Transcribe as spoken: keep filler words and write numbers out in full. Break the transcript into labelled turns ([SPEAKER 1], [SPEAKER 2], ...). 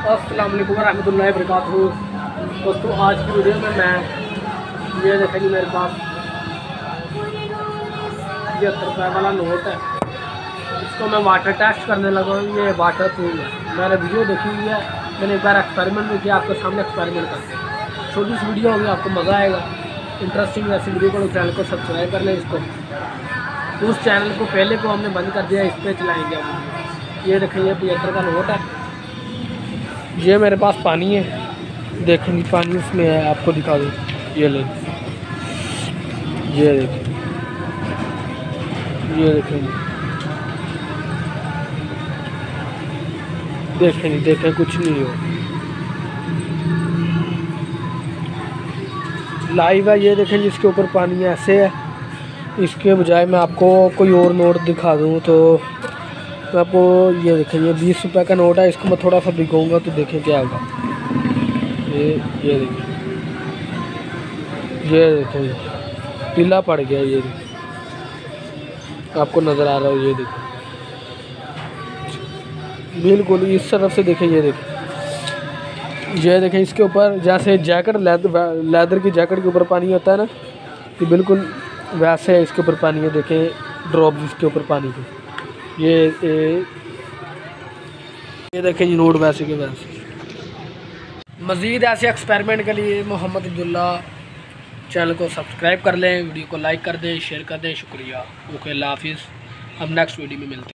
[SPEAKER 1] अस्सलाम वालेकुम रहमतुल्लाहि व बरकातहू। दोस्तों आज की वीडियो में मैं ये देखेंगे मेरे पास पचहत्तर रुपये वाला नोट है। इसको मैं वाटर टेस्ट करने लगा हूँ। ये वाटर प्रूफ है। मैंने वीडियो देखी हुई है, मैंने एक बार एक्सपेरिमेंट भी किया, आपके सामने एक्सपेरिमेंट करते हैं। छोटी सी वीडियो होगी, आपको मज़ा आएगा। इंटरेस्टिंग ऐसी वीडियो को चैनल को सब्सक्राइब कर लें। इसको उस चैनल को पहले को हमने बंद कर दिया, इस पर चलाएँगे हम। ये देखें, ये पचहत्तर का नोट है। ये मेरे पास पानी है, देखेंगे पानी उसमें है, आपको दिखा दूँ। ये ले, ये देखें, ये देखेंगे, देखेंगे देखें कुछ नहीं हो, लाइव है। ये देखें जिसके ऊपर पानी ऐसे है। इसके बजाय मैं आपको कोई और नोट दिखा दूँ तो मैं आपको ये देखें, ये बीस रुपये का नोट है। इसको मैं थोड़ा सा भिगोऊंगा तो देखें क्या होगा। ये ये देखें, ये देखें पीला पड़ गया। ये देखें, आपको नज़र आ रहा है। ये देखें बिल्कुल इस तरफ से देखें। ये देखें, ये देखें इसके ऊपर जैसे जैकेट लेदर लेदर की जैकेट के ऊपर पानी होता है ना, कि बिल्कुल वैसे है इसके ऊपर पानी है। देखें ड्रॉप इसके ऊपर पानी के। ये ए, ये देखें ये नोट वैसे के वैसे। मज़ीद ऐसे एक्सपेरिमेंट के लिए मोहम्मद अब्दुल्ला चैनल को सब्सक्राइब कर लें, वीडियो को लाइक कर दें, शेयर कर दें। शुक्रिया। ओके, अल्लाह हाफिज़। हम नेक्स्ट वीडियो में मिलते हैं।